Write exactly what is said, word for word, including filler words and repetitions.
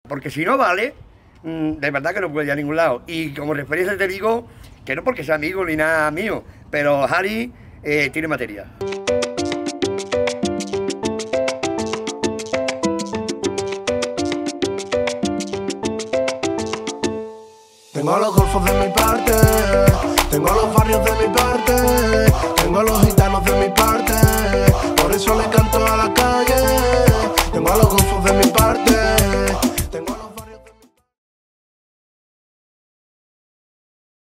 porque si no vale, de verdad que no puede ir a ningún lado. Y como referencia te digo que no porque sea amigo ni nada mío, pero Harry eh, tiene materia. Tengo los golfos de mi parte, tengo los barrios de mi parte, tengo los